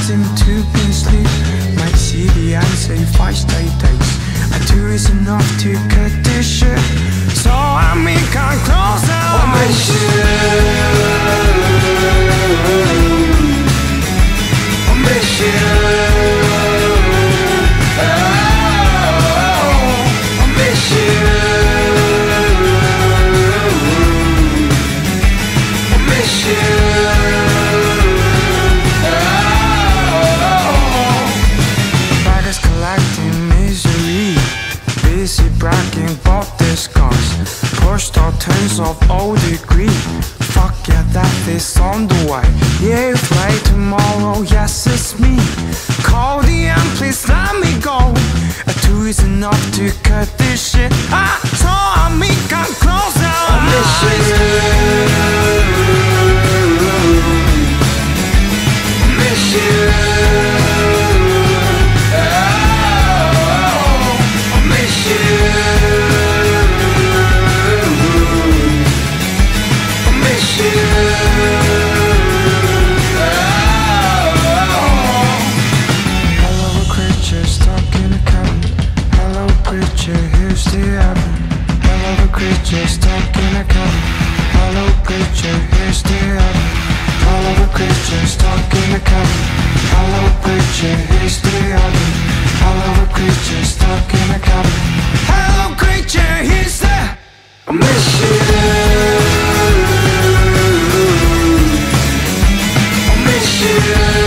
seem to be asleep. Might see the answer if I stay days. A two is enough to cut this shit, so I may come closer. Oh my shit, oh my shit. Bragging about this cars, pushed all tons of old degree. Fuck yeah, that is on the way. Yeah, fly tomorrow, yes it's me. Call the end, please let me go. A two is enough to cut this shit. I saw me come closer. Oh, this shit. This shit. Creature stuck in a cabin. Hello creature, here's the oven. Hello creature stuck in a cabin. Hello creature, here's the oven. Hello creature stuck in a cabin. Hello creature, here's the mission. Mission.